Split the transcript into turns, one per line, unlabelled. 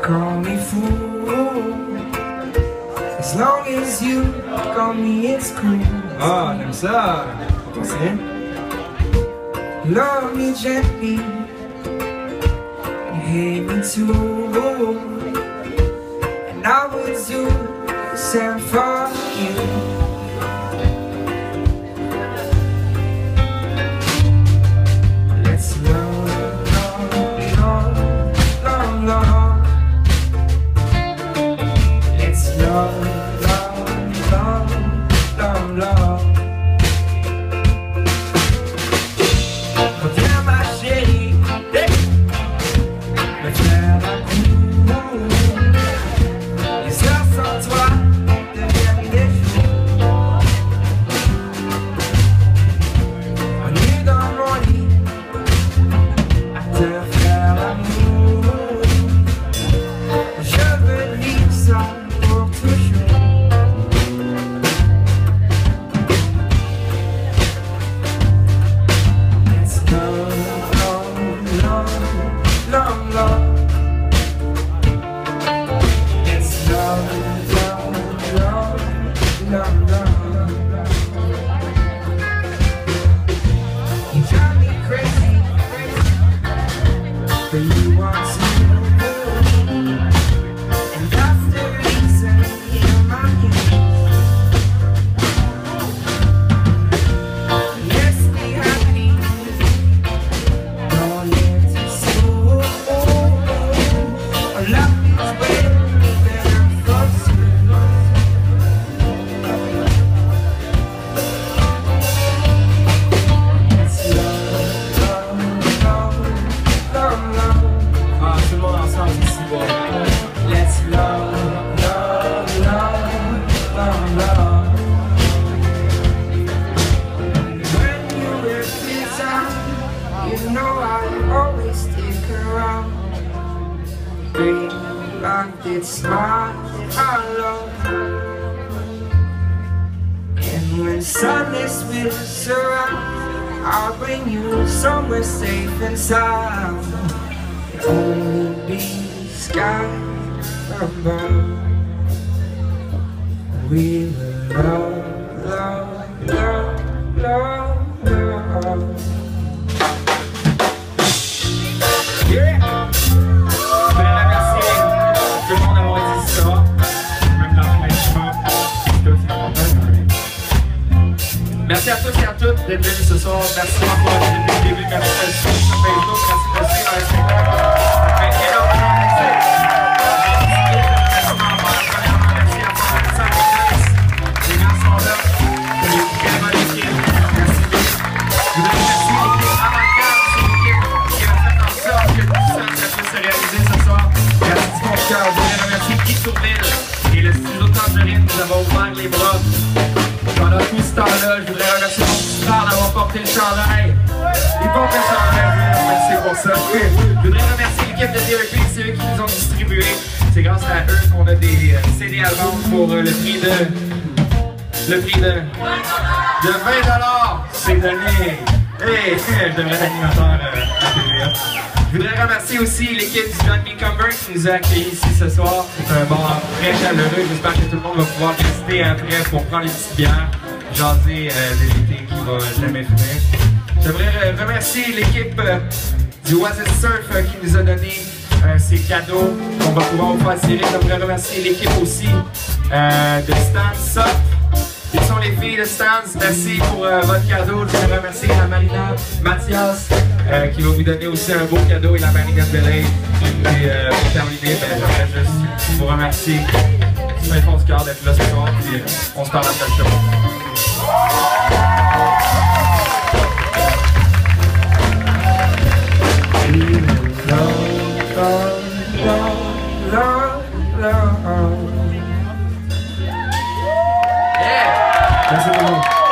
call me fool. As long as you call me, it's cool.
Ah, j'aime ça.
Listen. Love me gently, hate me too, and I would do the same for you. Let's love, love, love, love, love. Let's love, love, love, love, love. Reviens ma chérie, me faire un coup. Les heures sans toi deviennent des jours. On est dans mon lit à te faire l'amour. Je veux vivre ça pour toujours. Let's love, love, love, love, love. Let's love, love, love, love, love. You drive me crazy, but you want to. And that's the reason you're my Let's be happy. Don't let it slow. Our love is way better for you. Let's love, love, love, love, love.
Ah, tout le monde ensemble, c'est si bon.
Let's love, love, love, love, love. When you were down, you know I always stick around. Bring back that smile I love. And when sadness will surround, I'll bring you somewhere safe and sound. Only be sky above. We will love, love, love, love, love.
Yeah! Je voulais remercier tout le monde d'avoir été ici ce soir. Même dans le merci à tous et à toutes d'être venus ce soir. Merci encore d'être depuis le début. Merci de suivre sur Facebook. Merci de suivre Instagram. Ça fait énormément plaisir. Merci à tous les gens. Les gars sont là. C'est une très bonne équipe. Merci bien. Je voudrais remercier l'équipe Avant-Garde. C'est l'équipe qui a fait en sorte que tout ça puisse se réaliser ce soir. Merci du fond du cœur. Je voudrais remercier Guy Tourville et le studio Tangerine qui nous avons ouvert les bras. Pendant tout ce temps-là, je voudrais remercier mon petit frère d'avoir porté le chandail. Il porte le chandail, je voudrais remercier pour ça. Je voudrais remercier l'équipe de DEP, c'est eux qui nous ont distribué. C'est grâce à eux qu'on a des CD à vendre pour le prix de 20 $. C'est donné. Hey, je devrais être animateur à TVA. Je voudrais remercier aussi l'équipe du John Cucumber qui nous a accueillis ici ce soir. C'est un bar très chaleureux. J'espère que tout le monde va pouvoir rester après pour prendre les petites bières, jaser de l'été qui va jamais finir. J'aimerais remercier l'équipe du Oasis Surf qui nous a donné ces cadeaux qu'on va pouvoir vous faire tirer. J'aimerais remercier l'équipe aussi de Stan Soft. Qui sont les filles de Stans, merci pour votre cadeau. Je voudrais remercier la Marina Mathias qui va vous donner aussi un beau cadeau et la Marina Belay. Et pour terminer, j'aimerais juste vous remercier du fin fond du cœur d'être là ce soir. Puis on se parle après le show. Merci beaucoup.